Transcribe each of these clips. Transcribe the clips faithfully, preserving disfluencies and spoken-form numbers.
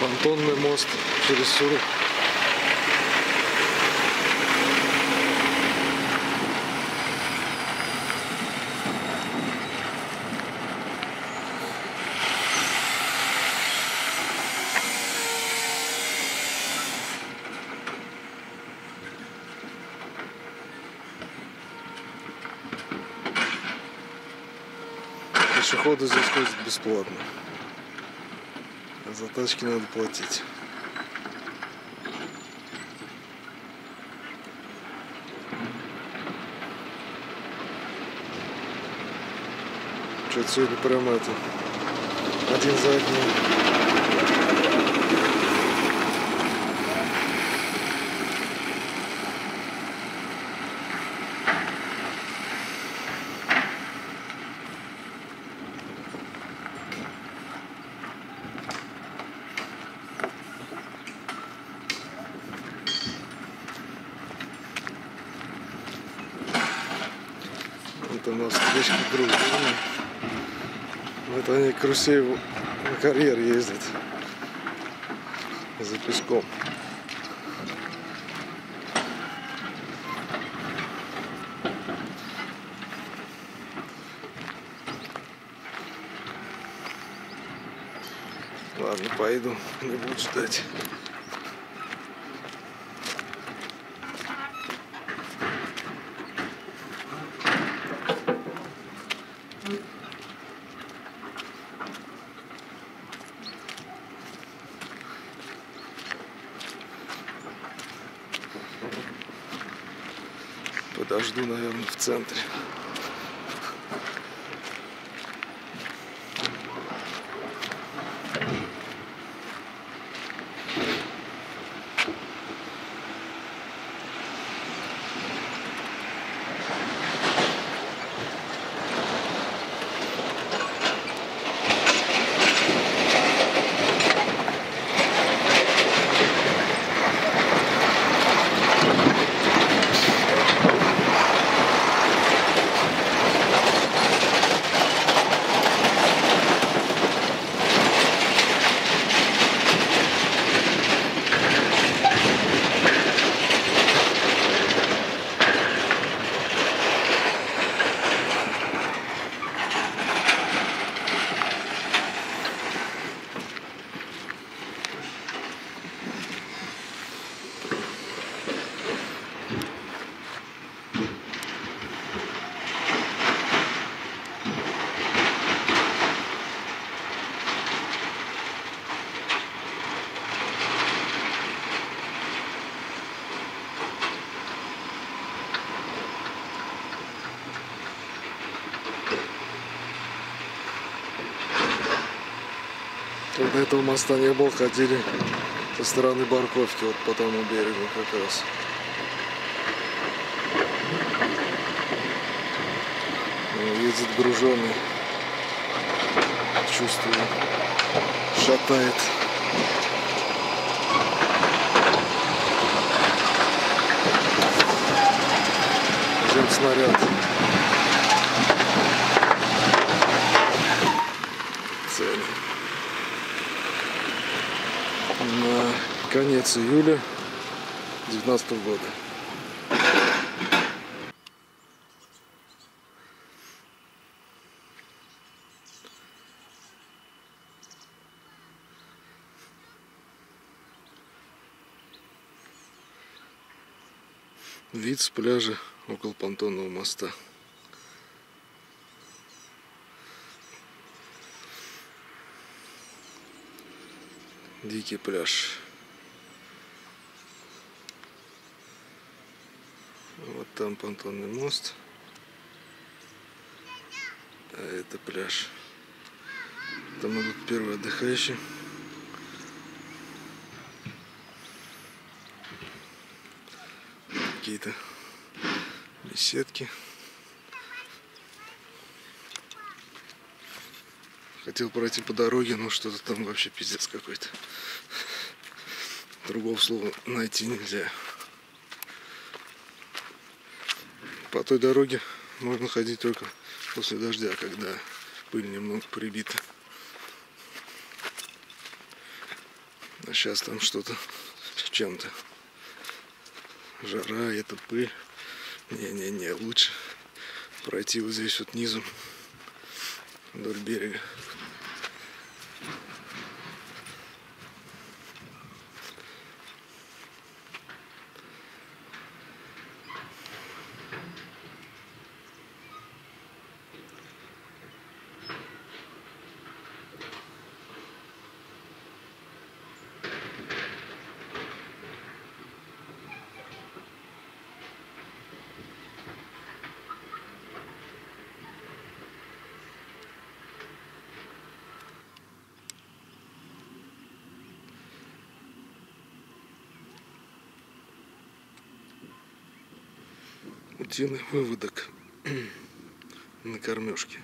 Понтонный мост через Суру. Пешеходы здесь ходят бесплатно, а за тачки надо платить. Что-то сегодня прямо это один за одним. Это у нас встречки грузовые. Вот они к Русееву на карьер ездят за песком. Ладно, пойду, не буду ждать. Подожду, наверное, в центре. До этого моста не был, ходили со стороны Барковки, вот по тому берегу как раз. Едет груженый, чувствую, шатает. Ждем снаряд. Цель. На конец июля две тысячи девятнадцатого года. Вид с пляжа около понтонного моста. Дикий пляж. Вот там понтонный мост, а это пляж. Там идут первые отдыхающие. Какие-то беседки. Хотел пройти по дороге, но что-то там вообще пиздец какой-то. Другого слова найти нельзя. По той дороге можно ходить только после дождя, когда пыль немного прибита. А сейчас там что-то с чем-то. Жара, это пыль. Не-не-не, лучше пройти вот здесь вот низом вдоль берега. Утиный выводок на кормежке.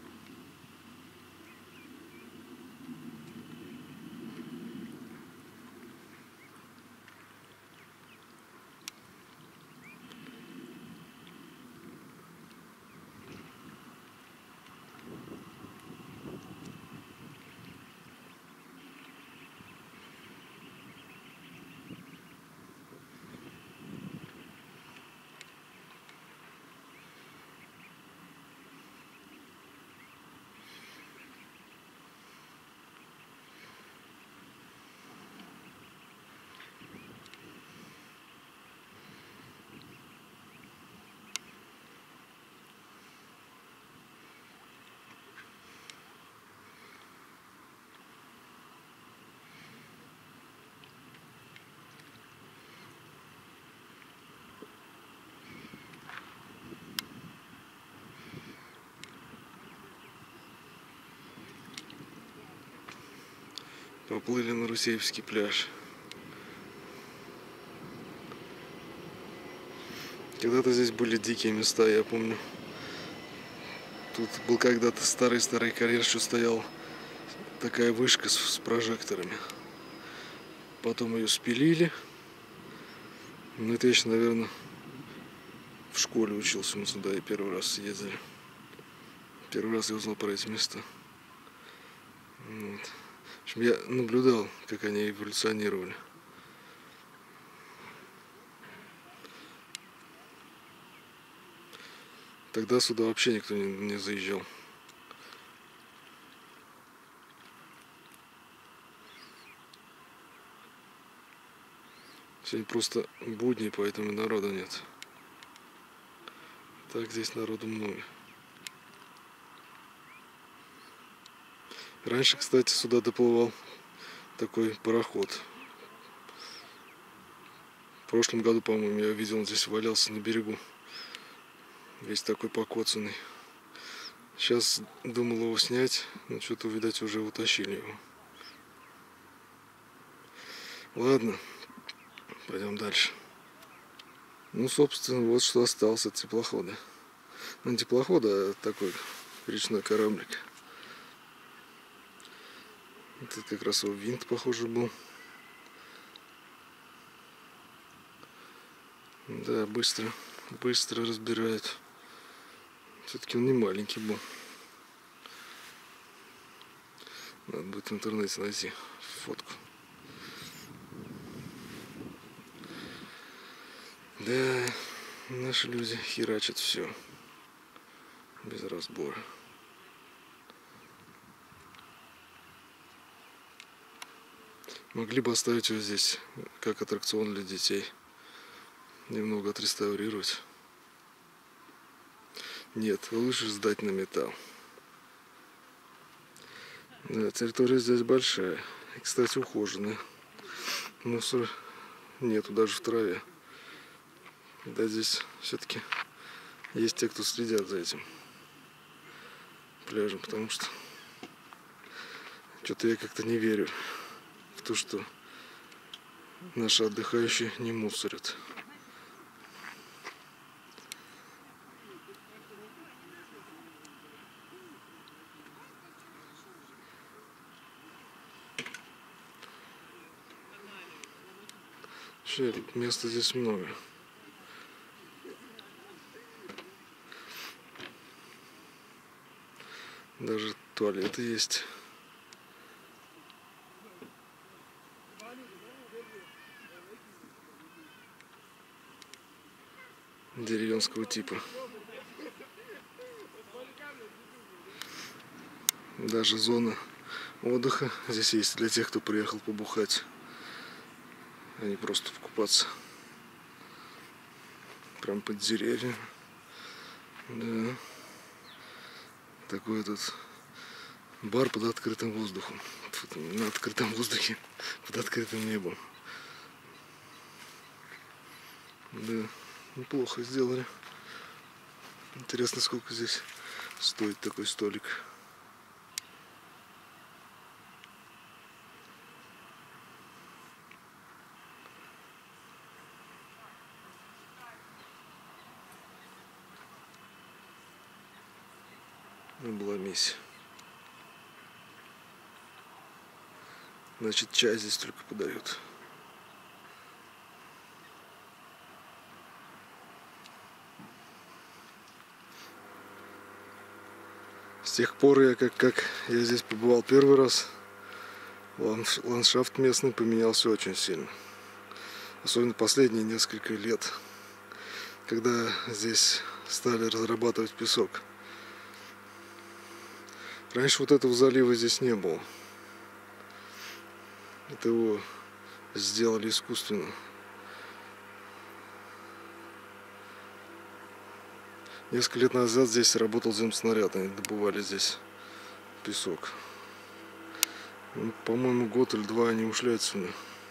Поплыли на Русеевский пляж. Когда-то здесь были дикие места, я помню. Тут был когда-то старый-старый карьер, что стоял такая вышка с, с прожекторами. Потом ее спилили. Ну, это еще, наверное, в школе учился, мы сюда и первый раз съездили. Первый раз я узнал про эти места. Вот. В общем, я наблюдал, как они эволюционировали. Тогда сюда вообще никто не, не заезжал. Сегодня просто будни, поэтому народа нет. Так здесь народу много. Раньше, кстати, сюда доплывал такой пароход. В прошлом году, по-моему, я видел, он здесь валялся на берегу. Весь такой покоцанный. Сейчас думал его снять, но что-то, видать, уже утащили его. Ладно, пойдем дальше. Ну, собственно, вот что осталось от теплохода. Ну, не теплохода, а такой речной кораблик. Это как раз его винт, похоже, был. Да, быстро, быстро разбирают. Все-таки он не маленький был. Надо будет в интернете найти фотку. Да, наши люди херачат все без разбора. Могли бы оставить его здесь как аттракцион для детей. Немного отреставрировать. Нет, лучше сдать на металл. Да, территория здесь большая. И, кстати, ухоженная. Мусора нету даже в траве. Да, здесь все-таки есть те, кто следят за этим пляжем, потому что что-то я как-то не верю в то, что наши отдыхающие не мусорят. Вообще, места здесь много. Даже туалеты есть. деревенского типа. Даже зона отдыха здесь есть для тех, кто приехал побухать, а не просто покупаться. Прям под деревьями. Да. Такой тут бар под открытым воздухом. На открытом воздухе, под открытым небом. Да, неплохо сделали. Интересно, сколько здесь стоит такой столик. Обломись. Значит, чай здесь только подают. С тех пор, я как, как я здесь побывал первый раз, ландшафт местный поменялся очень сильно. Особенно последние несколько лет, когда здесь стали разрабатывать песок. Раньше вот этого залива здесь не было. Это его сделали искусственно. Несколько лет назад здесь работал земснаряд, они добывали здесь песок. Ну, по-моему, год или два они ушли отсюда.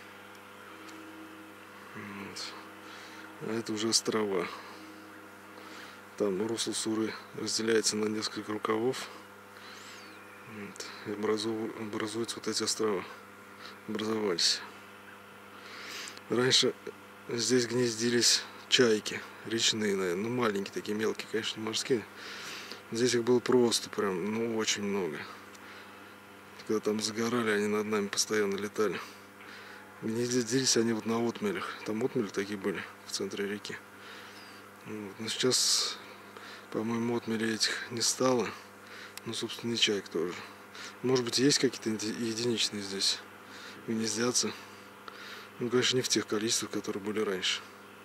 Вот. А это уже острова. Там русло Суры разделяется на несколько рукавов. Вот. И образуют, образуются вот эти острова. Образовались. Раньше здесь гнездились чайки речные, наверное, ну маленькие такие, мелкие, конечно, не морские. Здесь их было просто прям, ну очень много. Когда там загорали, они над нами постоянно летали. Гнездились они вот на отмелях. Там отмели такие были в центре реки. Вот. Но сейчас, по-моему, отмелей этих не стало. Ну, собственно, и чаек тоже. Может быть, есть какие-то единичные здесь гнездятся. Ну, конечно, не в тех количествах, которые были раньше.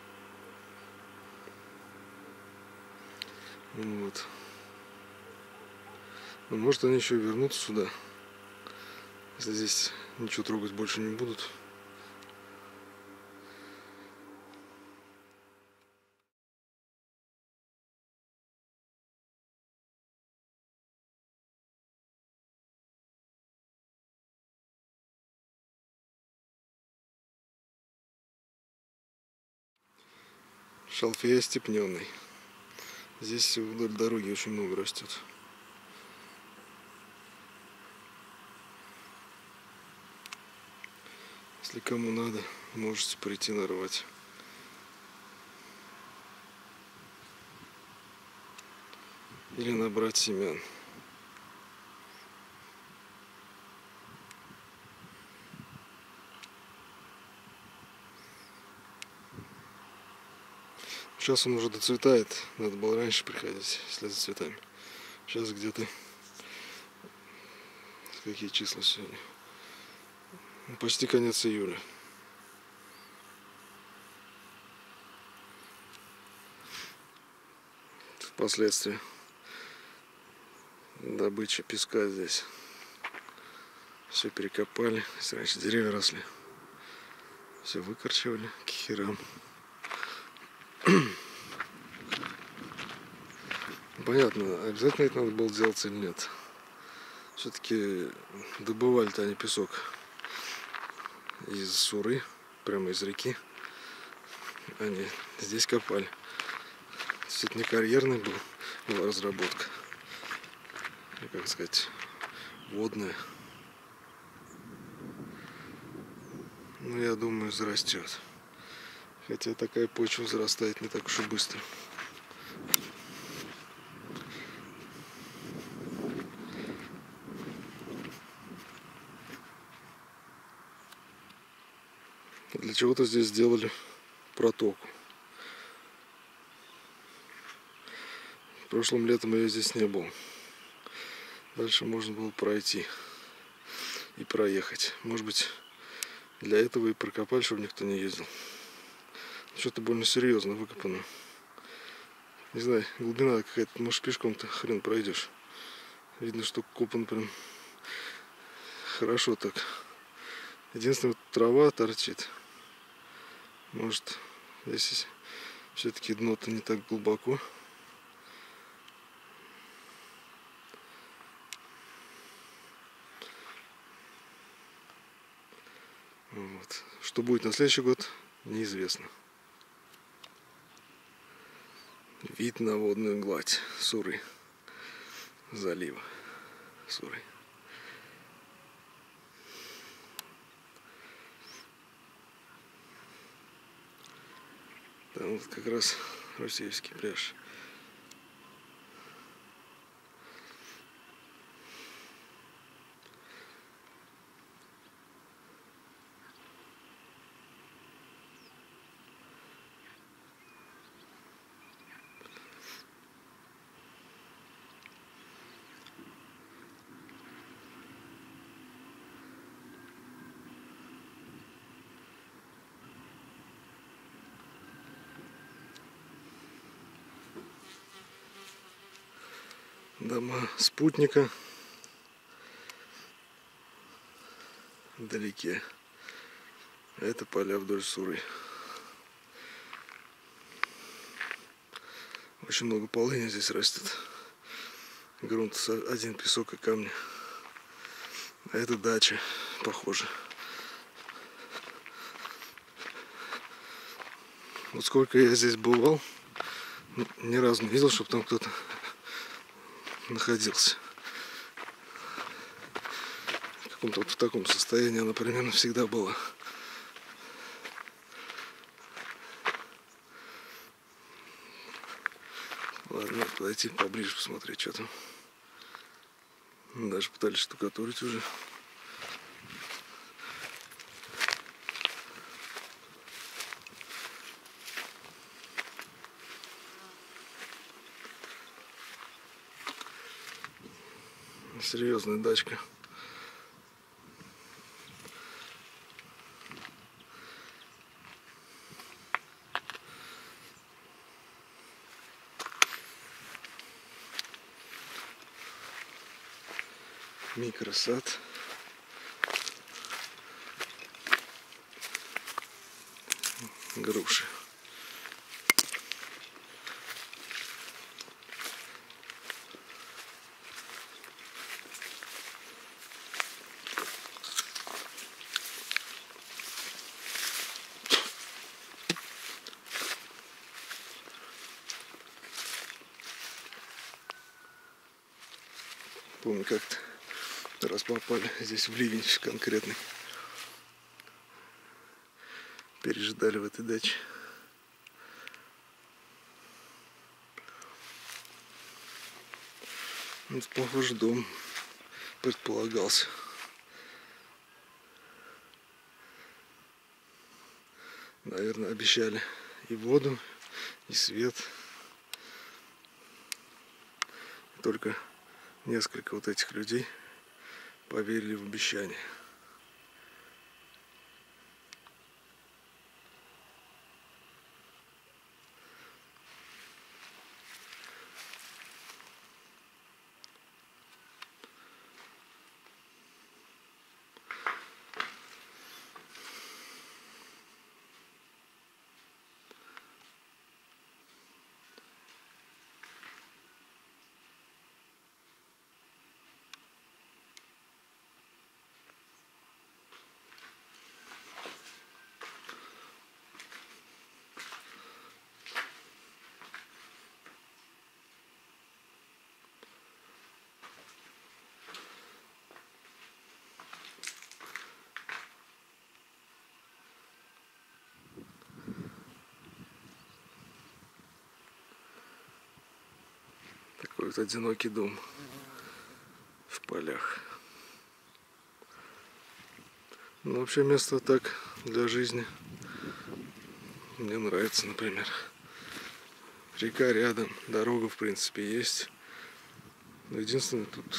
Вот. Но может, они еще вернутся сюда, если здесь ничего трогать больше не будут. Шалфей остепненный. Здесь вдоль дороги очень много растет. Если кому надо, можете прийти нарвать. Или набрать семян. Сейчас он уже доцветает. Надо было раньше приходить, если за цветами. Сейчас где-то... Какие числа сегодня? Почти конец июля. Впоследствии добыча песка здесь. Все перекопали. Если раньше деревья росли, все выкорчевали к херам. Понятно, обязательно это надо было делать или нет. Все-таки добывали-то они песок из Суры, прямо из реки. Они здесь копали. Это не карьерная была, была разработка, как сказать, водная. Ну, я думаю, зарастет. Хотя такая почва зарастает не так уж и быстро. Для чего-то здесь сделали протоку. Прошлым летом ее здесь не было. Дальше можно было пройти и проехать. Может быть, для этого и прокопали, чтобы никто не ездил. Что-то больно серьезно выкопано. Не знаю, глубина какая-то, может пешком-то хрен пройдешь. Видно, что копан прям хорошо так. Единственное, вот трава торчит. Может, здесь все-таки дно-то не так глубоко. Вот. Что будет на следующий год, неизвестно. Вид на водную гладь Суры. Залива Суры. Там вот как раз Русеевский пляж. Дома спутника вдалеке. Это поля вдоль Суры. Очень много полыни здесь растет. Грунт один, песок и камни. А это дача, похоже. Вот сколько я здесь бывал, ни разу не видел, чтобы там кто-то находился. В каком-то вот в таком состоянии она примерно всегда была. Ладно, подойти поближе, посмотреть, что там. Даже пытались штукатурить уже. Серьезная дачка. Микросад. Груши. Помню, как-то раз попали здесь в ливень конкретный. Пережидали в этой даче. Вот, похоже, дом предполагался. Наверное, обещали и воду, и свет. Только несколько вот этих людей поверили в обещание. Такой вот одинокий дом в полях. Ну, вообще место так для жизни мне нравится, например. Река рядом, дорога в принципе есть. Но единственное тут...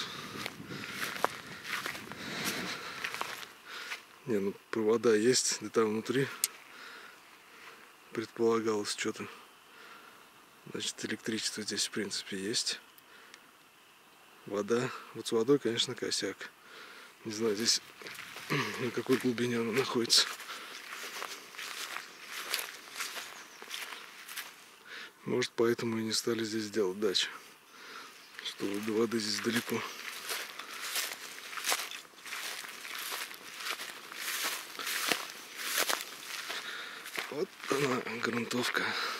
Не, ну провода есть, да там внутри предполагалось что-то Значит, электричество здесь в принципе есть. Вода. Вот с водой, конечно, косяк. Не знаю, здесь на какой глубине она находится. Может, поэтому и не стали здесь делать дачу. Что до воды здесь далеко. Вот она, грунтовка.